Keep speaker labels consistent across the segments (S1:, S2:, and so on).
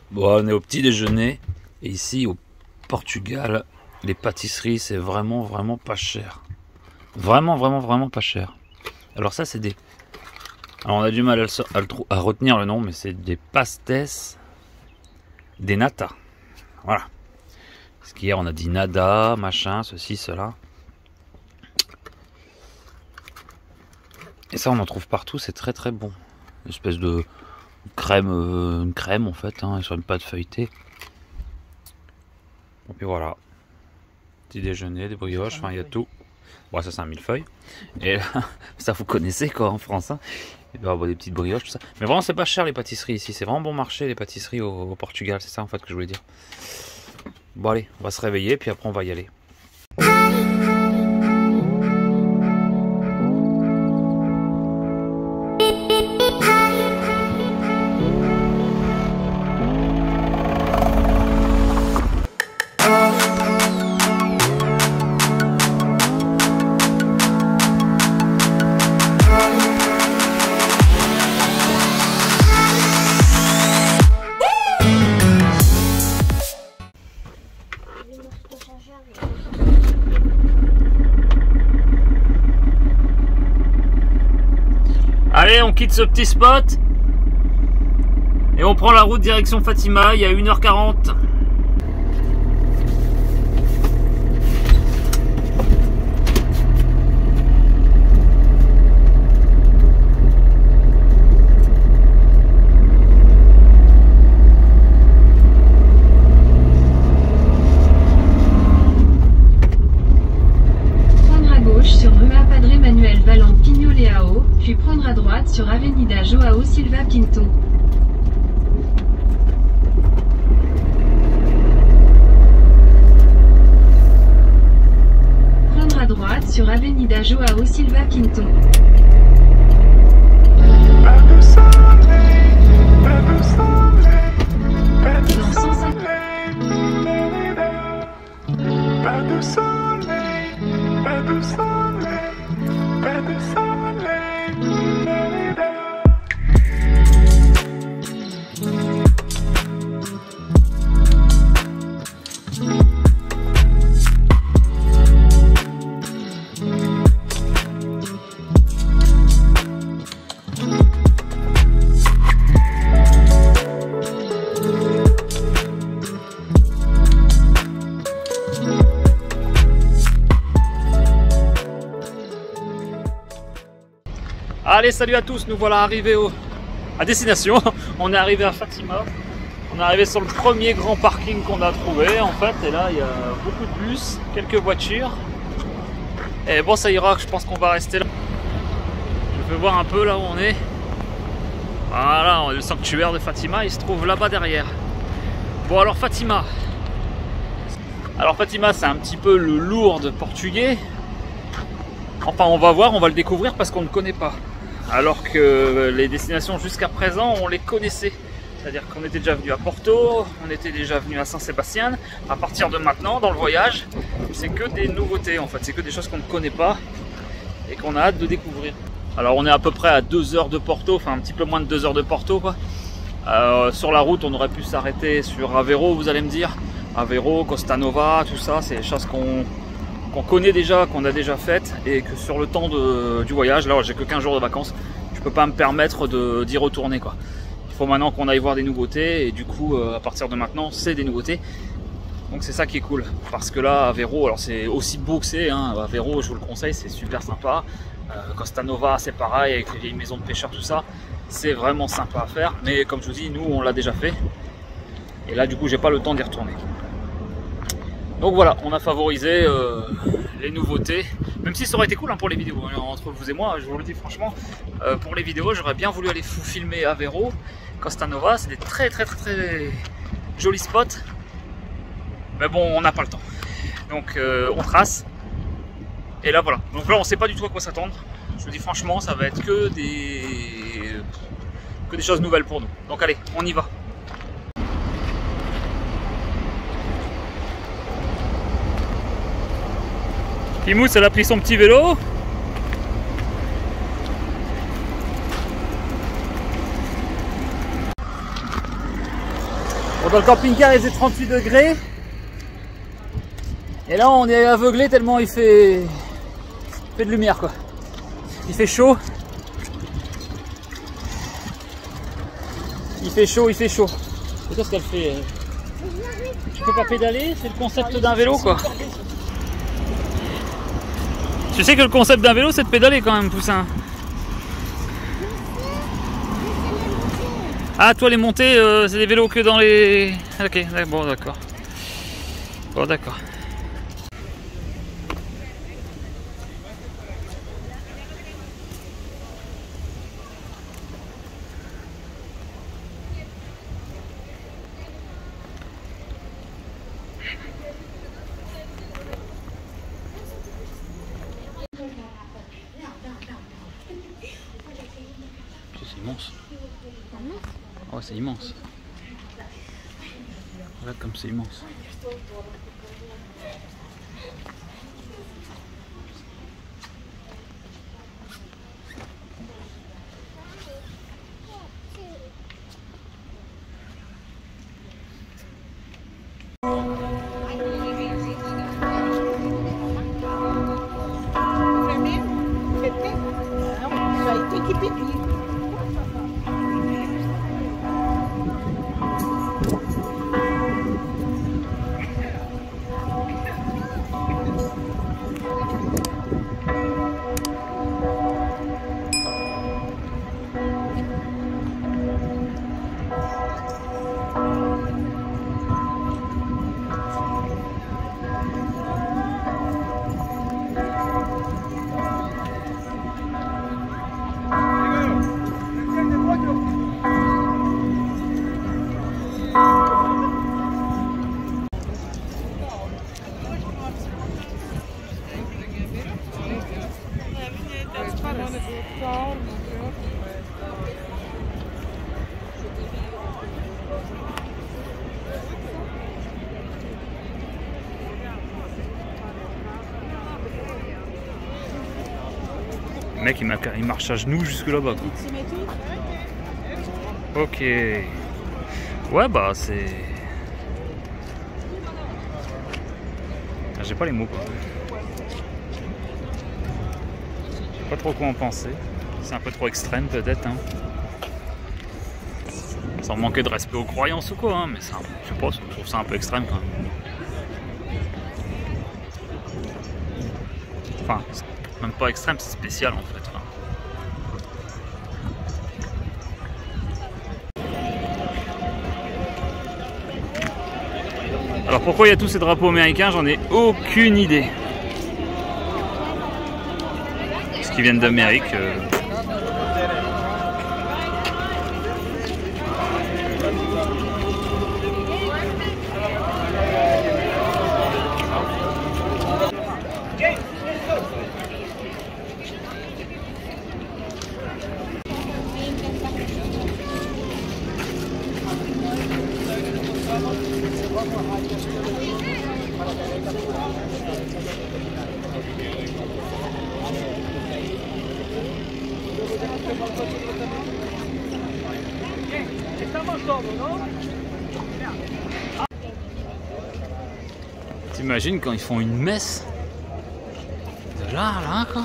S1: Bon, on est au petit déjeuner et ici au Portugal, les pâtisseries c'est vraiment pas cher. Vraiment pas cher. Alors ça c'est des... Alors on a du mal à retenir le nom, mais c'est des pastes des nata. Voilà. Parce qu'hier on a dit nada, machin, ceci, cela. Et ça on en trouve partout, c'est très bon. Une espèce de crème, une crème en fait, hein, sur une pâte feuilletée. Et puis voilà. Petit déjeuner, des brioches, enfin il y a tout. Bon ça c'est un millefeuille. Et là, ça vous connaissez quoi en France. Hein. Et bien, des petites brioches, tout ça. Mais vraiment c'est pas cher les pâtisseries ici. C'est vraiment bon marché les pâtisseries au Portugal. C'est ça en fait que je voulais dire. Bon allez, on va se réveiller puis après on va y aller. Allez, on quitte ce petit spot et on prend la route direction Fatima, il y a 1h40.
S2: Prendre à gauche sur Rua Padre Manuel Valente Pinho-Leao, puis prendre à droite sur Avenida Joao Silva Pinto. Prendre à droite sur Avenida Joao Silva Pinto. Dans 150.
S1: Allez, salut à tous, nous voilà arrivés à destination. On est arrivé à Fatima. On est arrivé sur le premier grand parking qu'on a trouvé en fait. Et là, il y a beaucoup de bus, quelques voitures. Et bon, ça ira, je pense qu'on va rester là. Je vais voir un peu là où on est. Voilà, le sanctuaire de Fatima, il se trouve là-bas derrière. Bon, alors Fatima. Alors Fatima, c'est un petit peu le Lourdes portugais. Enfin, on va voir, on va le découvrir parce qu'on ne connaît pas. Alors que les destinations jusqu'à présent, on les connaissait. C'est-à-dire qu'on était déjà venu à Porto, on était déjà venu à Saint-Sébastien. À partir de maintenant, dans le voyage, c'est que des nouveautés en fait. C'est que des choses qu'on ne connaît pas et qu'on a hâte de découvrir. Alors on est à peu près à 2 heures de Porto, enfin un petit peu moins de 2 heures de Porto quoi. Sur la route, on aurait pu s'arrêter sur Aveiro, vous allez me dire. Aveiro, Costa Nova, tout ça, c'est des choses qu'on connaît déjà, qu'on a déjà faites et que sur le temps du voyage, là j'ai que 15 jours de vacances, je peux pas me permettre d'y retourner quoi. Il faut maintenant qu'on aille voir des nouveautés et du coup à partir de maintenant c'est des nouveautés. Donc c'est ça qui est cool parce que là Aveiro, alors c'est aussi beau que c'est, hein, Aveiro je vous le conseille, c'est super sympa. Costa Nova c'est pareil avec les vieilles maisons de pêcheurs tout ça, c'est vraiment sympa à faire mais comme je vous dis nous on l'a déjà fait et là du coup j'ai pas le temps d'y retourner. Donc voilà, on a favorisé les nouveautés, même si ça aurait été cool hein, pour les vidéos, hein, entre vous et moi, je vous le dis franchement, pour les vidéos j'aurais bien voulu aller filmer Aveiro, Costa Nova, c'est des très jolis spots, mais bon on n'a pas le temps, donc on trace, et là voilà, donc là on sait pas du tout à quoi s'attendre, je vous dis franchement ça va être que des choses nouvelles pour nous, donc allez on y va. Pimousse, elle a pris son petit vélo. Bon, dans le camping-car il faisait 38 degrés. Et là on est aveuglé tellement il fait de lumière quoi. Il fait chaud. Il fait chaud, il fait chaud. C'est quoi ce qu'elle fait? Tu peux pas pédaler? C'est le concept d'un vélo quoi. Tu sais que le concept d'un vélo c'est de pédaler quand même, Poussin. Ah, toi les montées c'est des vélos que dans les... Ok, bon d'accord. Bon d'accord. C'est immense. Oh, c'est immense. Regarde comme c'est immense. Le mec il marche à genoux jusque là-bas. Ok. Ouais bah c'est... J'ai pas les mots quoi. Je sais pas trop quoi en penser. C'est un peu trop extrême peut-être. Hein. Sans manquer de respect aux croyances ou quoi, hein, mais ça, je sais pas, je trouve ça un peu extrême quand même. Enfin, c'est même pas extrême, c'est spécial en fait. Enfin. Alors pourquoi il y a tous ces drapeaux américains, j'en ai aucune idée. Parce qu'ils viennent d'Amérique. T'imagines quand ils font une messe de là quoi,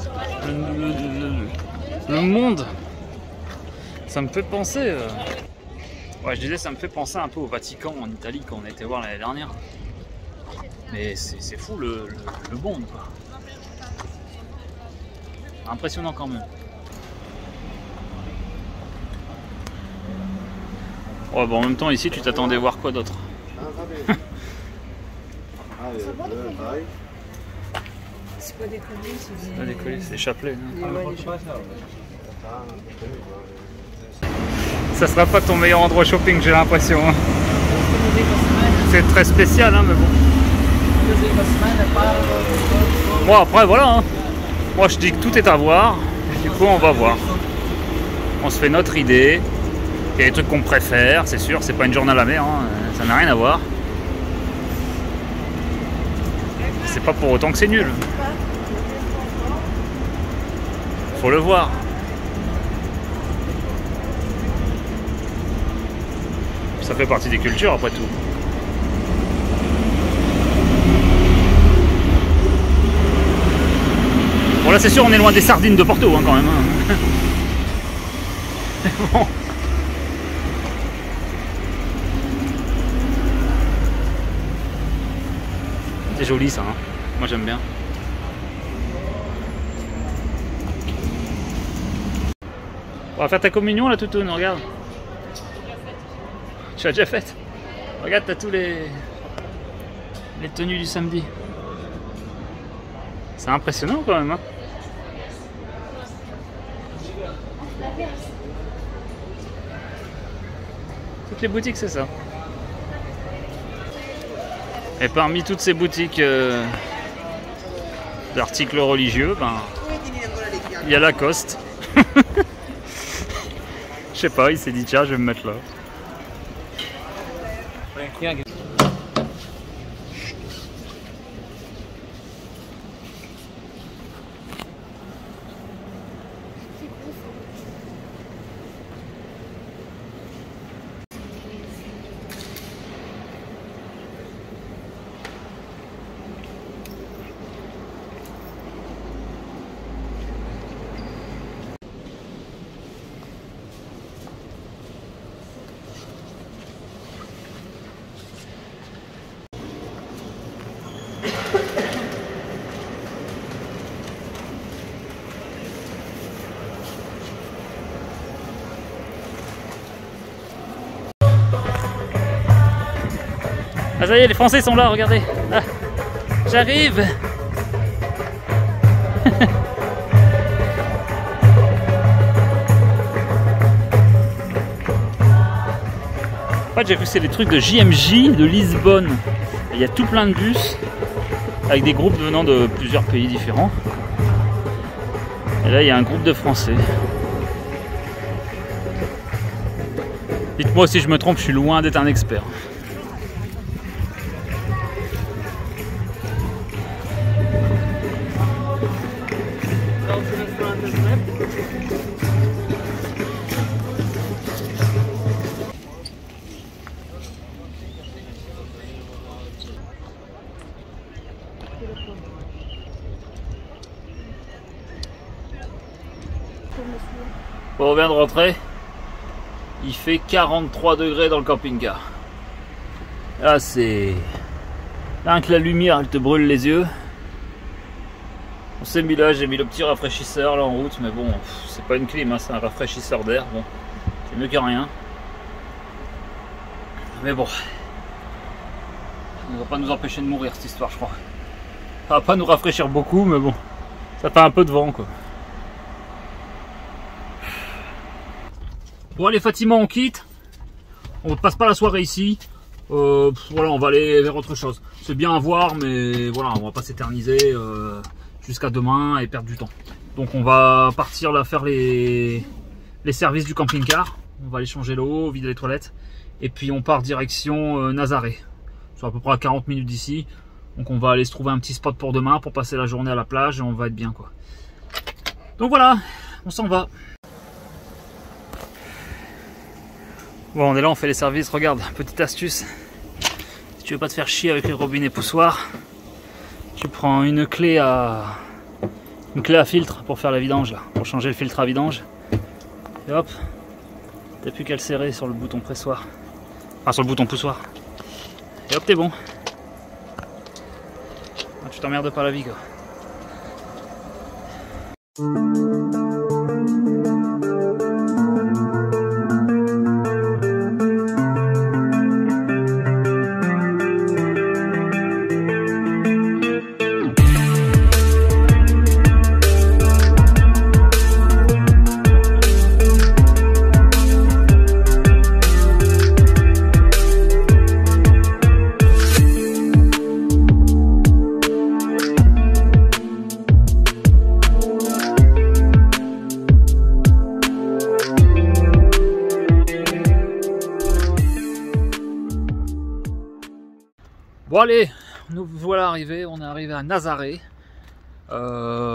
S1: le monde, ça me fait penser ouais je disais ça me fait penser un peu au Vatican en Italie quand on a été voir l'année dernière, mais c'est fou le monde quoi, impressionnant quand même. Ouais bon en même temps ici tu t'attendais voir quoi d'autre?
S3: C'est pas des colliers,
S1: c'est des colliers, c'est des chapelets. Ça sera pas ton meilleur endroit shopping, j'ai l'impression. Hein. C'est très spécial, hein, mais bon. Bon après voilà. Hein. Moi je dis que tout est à voir. Du coup on va voir. On se fait notre idée. Il y a des trucs qu'on préfère, c'est sûr. C'est pas une journée à la mer, hein. Ça n'a rien à voir. C'est pas pour autant que c'est nul. Faut le voir. Ça fait partie des cultures après tout. Bon là c'est sûr on est loin des sardines de Porto hein, quand même. Hein. Bon. C'est joli ça, hein. Moi j'aime bien. On va faire ta communion là Toutoune, regarde. Tu l'as déjà faite. Regarde, t'as tous les tenues du samedi. C'est impressionnant quand même. Hein. Toutes les boutiques c'est ça. Et parmi toutes ces boutiques d'articles religieux, ben, il y a Lacoste. Je sais pas, il s'est dit tiens je vais me mettre là. Ah ça y est, les Français sont là, regardez. Ah, j'arrive. En fait, j'ai vu que c'est les trucs de JMJ de Lisbonne. Il y a tout plein de bus avec des groupes venant de plusieurs pays différents. Et là, il y a un groupe de Français. Dites-moi si je me trompe, je suis loin d'être un expert. Bon, on vient de rentrer. Il fait 43 degrés dans le camping-car. Là, c'est... Là, que la lumière, elle te brûle les yeux. On s'est mis là, j'ai mis le petit rafraîchisseur là en route, mais bon, c'est pas une clim, hein, c'est un rafraîchisseur d'air. Bon, c'est mieux que rien. Mais bon, ça ne va pas nous empêcher de mourir cette histoire, je crois. Ça va pas nous rafraîchir beaucoup, mais bon, ça fait un peu de vent, quoi. Bon allez Fatima, on quitte. On ne passe pas la soirée ici. Voilà, on va aller vers autre chose. C'est bien à voir, mais voilà, on va pas s'éterniser jusqu'à demain et perdre du temps. Donc on va partir là faire les services du camping-car. On va aller changer l'eau, vider les toilettes. Et puis on part direction Nazaré. C'est à peu près à 40 minutes d'ici. Donc on va aller se trouver un petit spot pour demain pour passer la journée à la plage et on va être bien quoi. Donc voilà, on s'en va. Bon, on est là, on fait les services. Regarde, petite astuce. Si tu veux pas te faire chier avec les robinets poussoirs, tu prends une clé à filtre pour faire la vidange là, pour changer le filtre à vidange. Et hop, t'as plus qu'à le serrer sur le bouton pressoir, enfin sur le bouton poussoir. Et hop, t'es bon. Tu t'emmerdes pas la vie quoi. Bon allez, nous voilà arrivés, on est arrivé à Nazaré.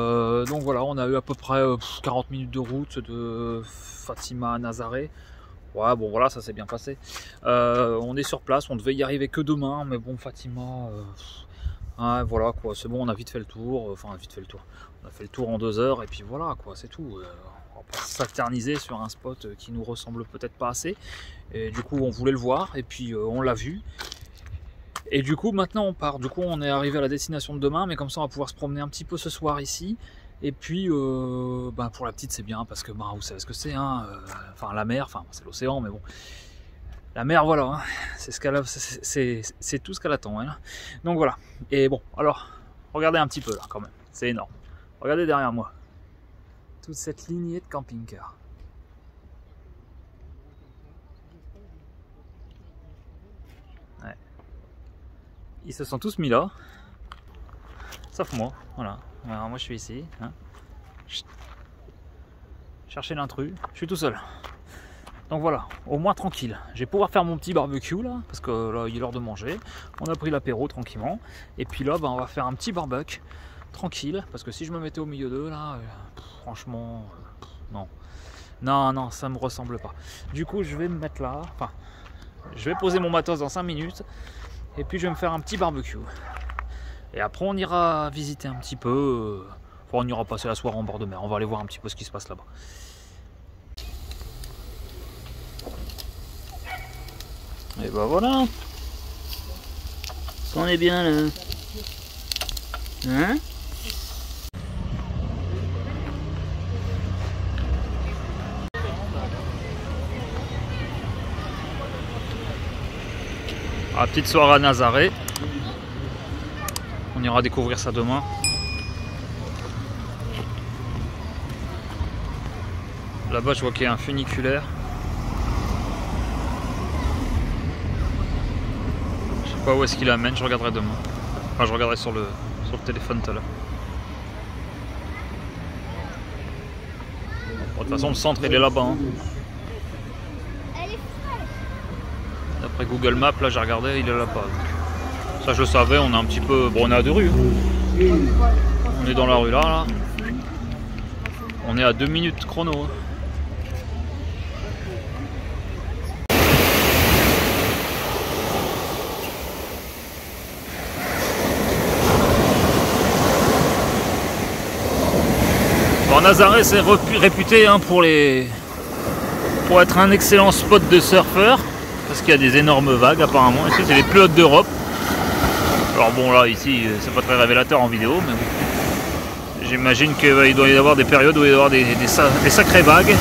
S1: Donc voilà, on a eu à peu près 40 minutes de route de Fatima à Nazaré. Ouais, bon voilà, ça s'est bien passé. On est sur place, on devait y arriver que demain, mais bon, Fatima, ouais, voilà quoi, c'est bon, on a vite fait le tour. Enfin, vite fait le tour. On a fait le tour en 2 heures et puis voilà quoi, c'est tout. On va pas s'atterniser sur un spot qui nous ressemble peut-être pas assez. Et du coup, on voulait le voir et puis on l'a vu. Et du coup, maintenant on part. Du coup, on est arrivé à la destination de demain, mais comme ça, on va pouvoir se promener un petit peu ce soir ici. Et puis, pour la petite, c'est bien parce que vous savez ce que c'est, hein, enfin la mer, enfin c'est l'océan, mais bon, la mer, voilà, hein, c'est ce qu'elle, c'est tout ce qu'elle attend, hein. Donc voilà. Et bon, alors, regardez un petit peu là, quand même, c'est énorme. Regardez derrière moi, toute cette lignée de camping-cars. Ouais. Ils se sont tous mis là, sauf moi, voilà. Alors moi je suis ici, hein. Chercher l'intrus, je suis tout seul. Donc voilà, au moins tranquille. Je vais pouvoir faire mon petit barbecue là, parce que là il est l'heure de manger. On a pris l'apéro tranquillement. Et puis là on va faire un petit barbecue tranquille, parce que si je me mettais au milieu d'eux là, franchement, non. Non, ça me ressemble pas. Du coup je vais me mettre là, enfin, je vais poser mon matos dans 5 minutes. Et puis je vais me faire un petit barbecue. Et après on ira visiter un petit peu, enfin, on ira passer la soirée en bord de mer, on va aller voir un petit peu ce qui se passe là-bas. Et bah voilà, on est bien là, hein? Ah, petite soirée à Nazaré. On ira découvrir ça demain. Là-bas, je vois qu'il y a un funiculaire. Je sais pas où est-ce qu'il amène, je regarderai demain. Enfin, je regarderai sur le téléphone tout à l'heure. Bon, de toute façon, le centre, il est là-bas, hein. D'après Google Maps, là, j'ai regardé, il est là-bas. Ça, je le savais, on est un petit peu... Bon, on est à 2 rues. On est dans la rue là. On est à 2 minutes chrono. Bon, Nazaré, c'est réputé, hein, pour être un excellent spot de surfeurs. Parce qu'il y a des énormes vagues apparemment. Ici, c'est les plus hautes d'Europe. Alors bon, là, ici, c'est pas très révélateur en vidéo, mais bon. J'imagine qu'il doit y avoir des périodes où il doit y avoir des sacrées vagues.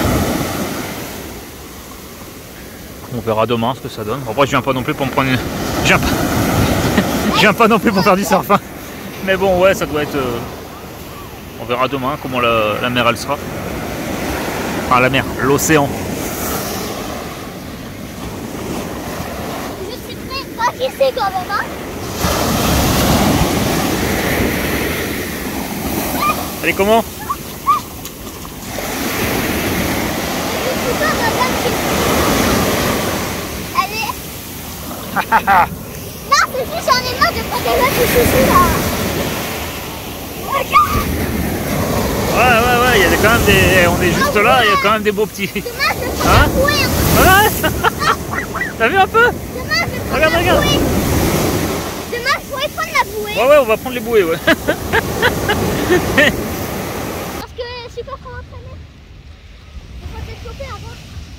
S1: On verra demain ce que ça donne. Après, je viens pas non plus pour me prendre une... Je viens pas non plus pour faire du surf, hein. Mais bon, ouais, ça doit être... On verra demain comment la mer, elle sera. Enfin, la mer, l'océan.
S4: Je suis très raquissée quand même, hein.
S1: Allez, comment?
S4: Allez. Non, c'est juste, j'en ai marre de prendre les vagues ici là.
S1: Ouais, il y a quand même des... On est juste là, il y a quand même des beaux petits...
S4: Demain, je vais prendre la bouée.
S1: Ouais. T'as vu un peu?
S4: Demain, je vais prendre
S1: Regarde,
S4: la
S1: regarde.
S4: bouée. Demain, je pourrais prendre la bouée.
S1: Ouais, on va prendre les bouées, ouais.
S4: Parce que je suis pas trop entraînée. Je vais peut-être choper avant.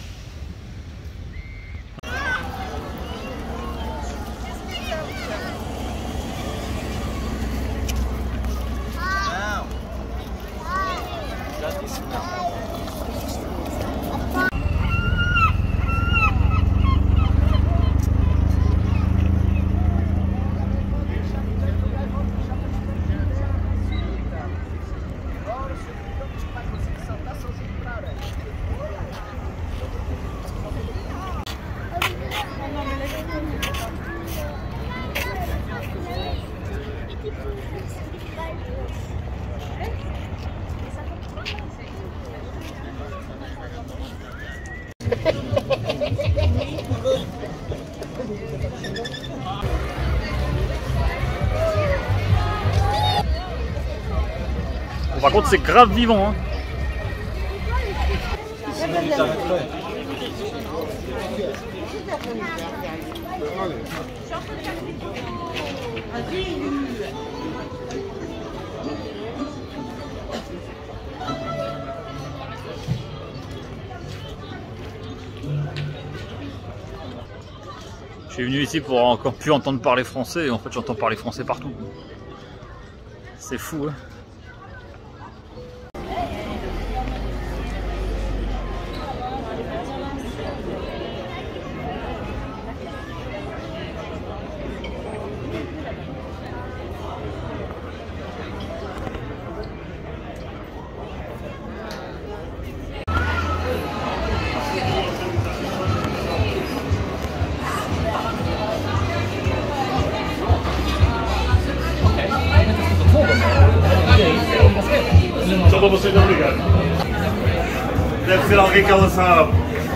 S1: Bon, par contre, c'est grave vivant, hein. Je suis venu ici pour encore plus entendre parler français et en fait j'entends parler français partout. C'est fou, hein.
S5: Muito obrigado. Deve ser alguém que ela sabe.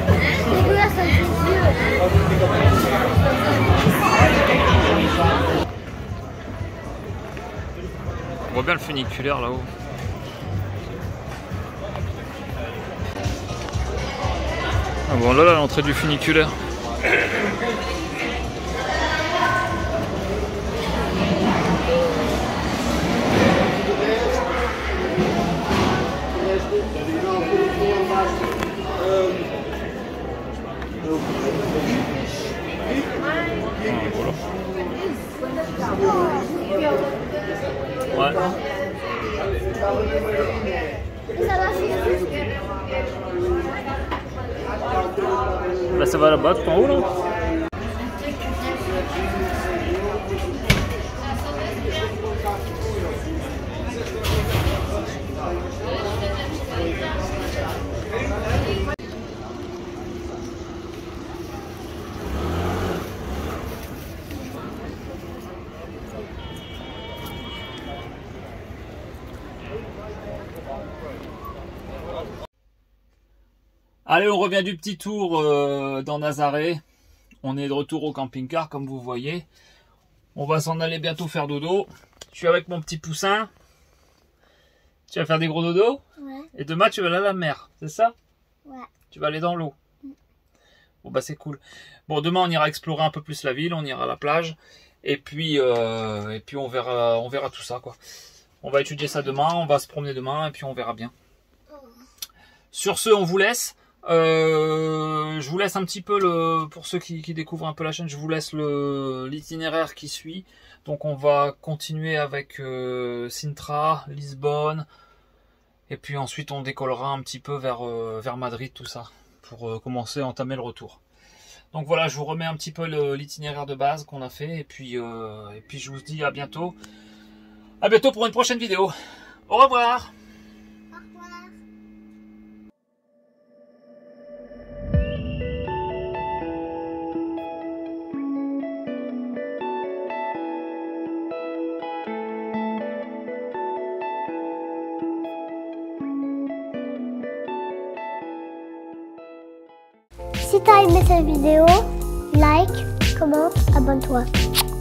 S1: On voit bien le funiculaire là-haut. Ah bon, là l'entrée du funiculaire. Ouais. Là ça va là-bas, tout en haut là. Allez, on revient du petit tour dans Nazaré. On est de retour au camping-car, comme vous voyez. On va s'en aller bientôt faire dodo. Je suis avec mon petit poussin. Tu vas faire des gros dodos?
S4: Ouais.
S1: Et demain, tu vas aller à la mer, c'est ça?
S4: Ouais.
S1: Tu vas aller dans l'eau. Bon, bah c'est cool. Bon, demain, on ira explorer un peu plus la ville. On ira à la plage. Et puis on verra tout ça, quoi. On va étudier ça demain. On va se promener demain. Et puis, on verra bien. Sur ce, on vous laisse. Je vous laisse un petit peu pour ceux qui découvrent un peu la chaîne, je vous laisse l'itinéraire qui suit. Donc on va continuer avec Sintra, Lisbonne, et puis ensuite on décollera un petit peu vers Madrid, tout ça, pour commencer à entamer le retour. Donc voilà, je vous remets un petit peu l'itinéraire de base qu'on a fait, et puis je vous dis à bientôt. À bientôt pour une prochaine vidéo. Au revoir.
S4: Si t'as aimé cette vidéo, like, commente, abonne-toi.